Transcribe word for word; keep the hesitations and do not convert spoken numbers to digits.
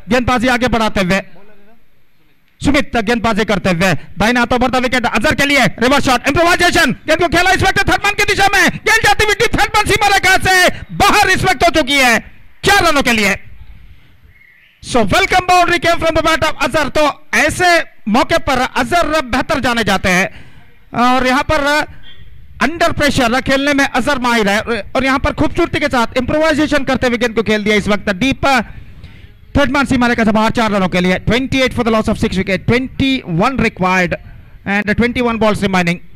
गेंदबाजी आगे बढ़ाते हुए सुमित गेंदबाजी करते हुए दाहिने हाथों बढ़ता विकेट अजहर के लिए रिवर्स शॉट इंप्रोवाइजेशन गेंद को खेला इस वक्त थर्ड मैन की दिशा में गेंद जाती हुई थर्ड मैन सीमा रेखा से बाहर इस वक्त हो चुकी है चार रनों के लिए। So welcome boundary came from the bat of Azhar. तो ऐसे मौके पर अजहर बेहतर जाने जाते हैं और यहां पर अंडर प्रेशर खेलने में अजहर माहिर है और यहां पर खूबसूरती के साथ इंप्रोवाइजेशन करते हुए गेंद को खेल दिया इस वक्त डीप थर्ड मैन सीमा रेखा से बाहर चार रनों के लिए। अट्ठाईस for the loss of six wicket, इक्कीस रिक्वायर्ड एंड इक्कीस बॉल्स रिमेनिंग।